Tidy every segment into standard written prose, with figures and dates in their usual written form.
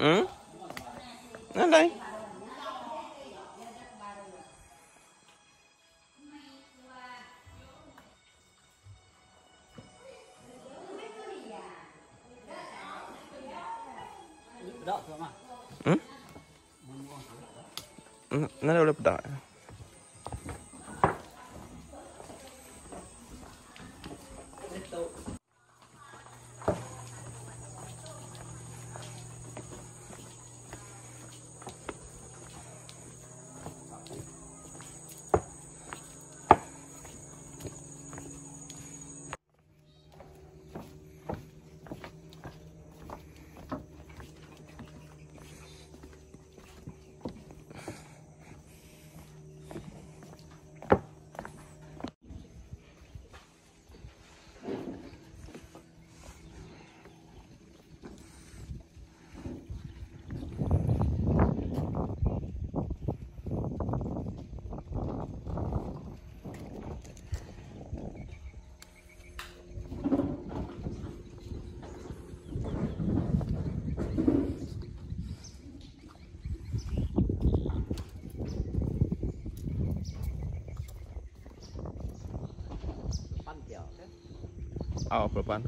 Ở đây. Nó đâu là pedak. Oh, berapaan?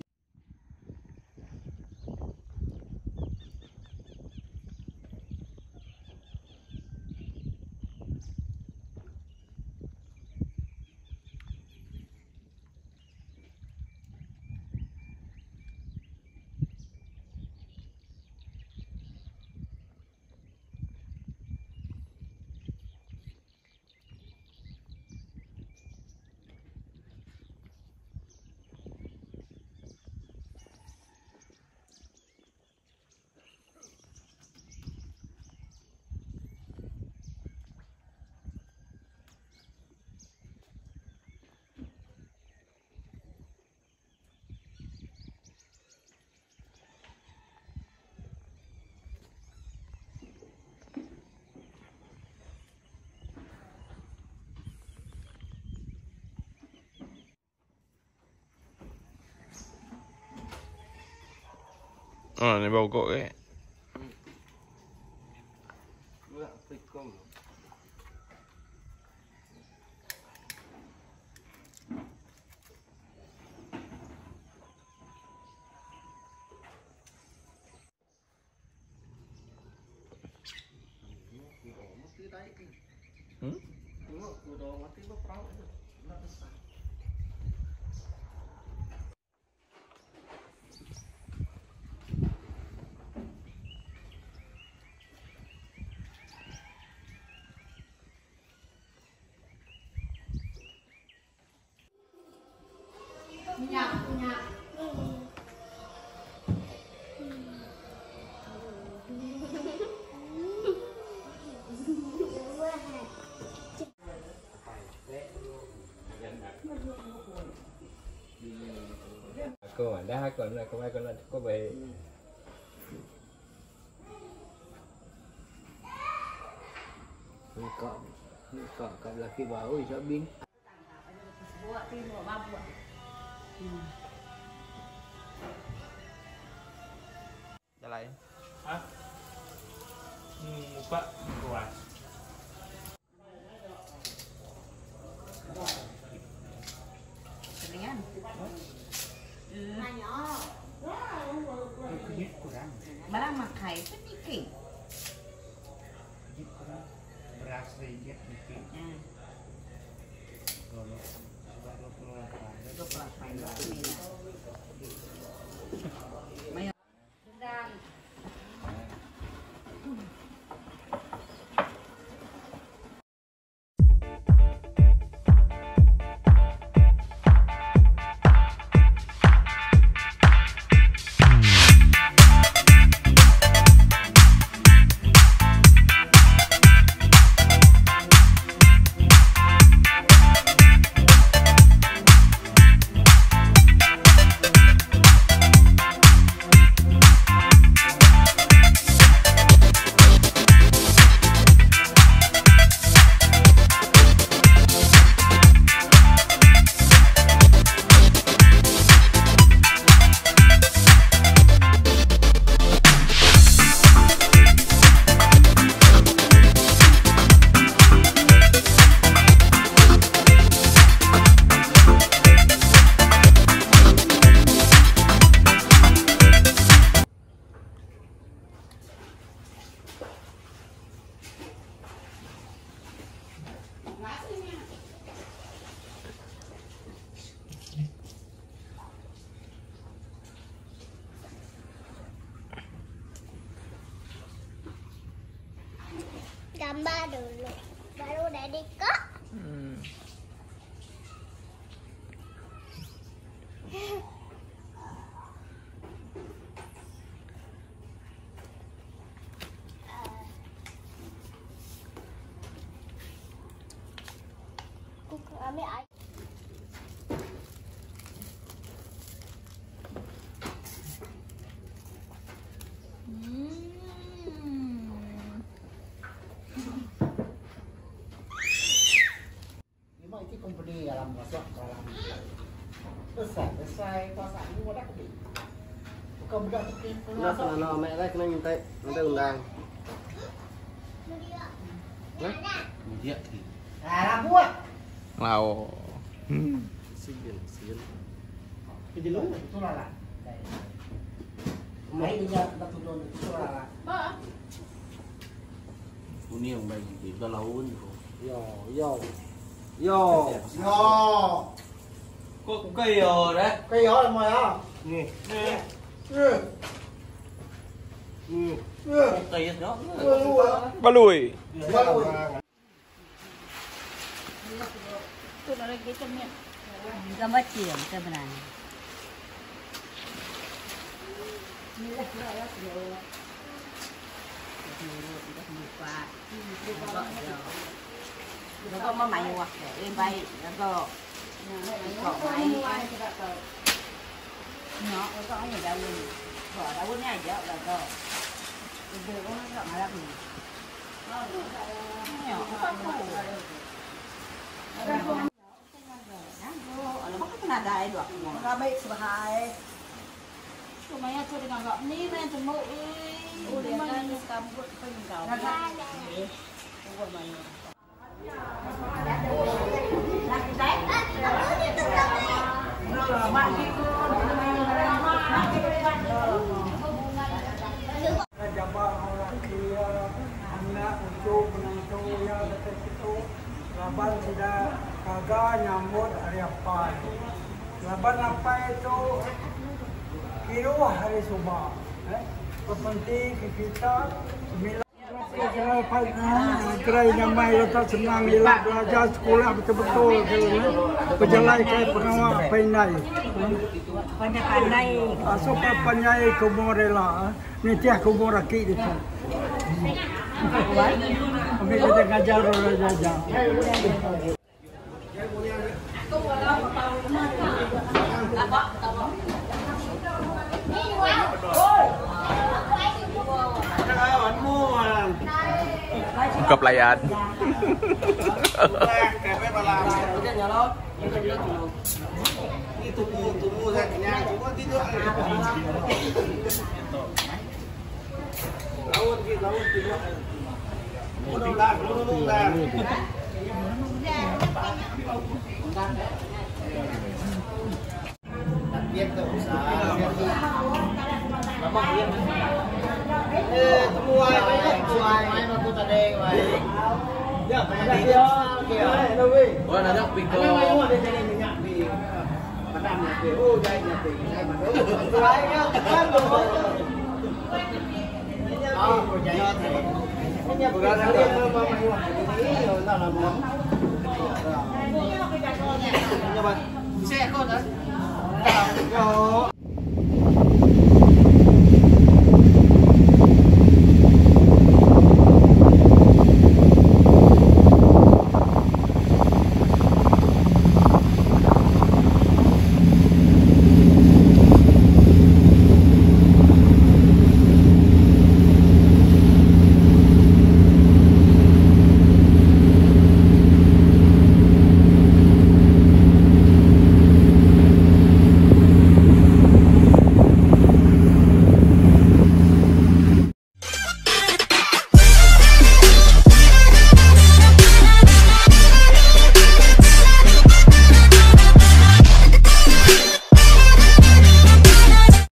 Này bầu cội ấy. Cô ở đây còn là không ai còn là có về còn là khi bảo ơi sợ biến lại hả Pak kuat dengan nhỏ barang makai sedikit beras sedikit gambar dulu, baru Daddy kok. Aku ambil air. Itu company dalam masuk dalam besar pasar ini mudah ke? Bukan budak tepi. Nah, kalau mek lah kena minta undang. Hah? Dia. Ah, buat. Wow. Sian. Jadi lu itu lah. Mai dia dapat turun itu lah. Ini yang baik kita lawan. Yo. Kok cây đấy? Cây gió là mày à? Nè. Cây nó. Balui. Tôi nói cái chân miệng. Ra mất tiền cho bên này. Nó có mà mày hoặc để em bay nó có máy nó có cái gì đâu luôn bỏ đâu có nhà gì đó là có từ có nó mà làm gì nhỏ nó bắt cái nào đại được ra bây giờ hai tụi mày cho đi ngon gọn ní men tụi mụ ơi để cái cam vụt phình đầu Laban sudah kagak nyambut hari apa? Laban apa itu? Kira hari Subah. Penting kita Kerai namai letak senang elak belajar sekolah betul-betul berjalan ke pengawal pandai. Pandai. Asal pandai kubur rela. Ni tiah kubur rakit itu. Kami kita ngajar orang jajan. Keplayan. Itu mua ra nhà chúng có tí nữa. Lâu hơn kia. Mua đâu ra. Biar tu usaha. Lama dia. Semua main waktu tadi. Ya, dia kia. Oh, ada piko. Main ada jadi minyak di. Padam nanti. Oh, jadi nanti. Saya mandor. Saya kan dulu. Oh, jadi. Ini bukan dia mau main waktu ini. Entah lama. Ya, Bang. Bisa kau dah. Yo,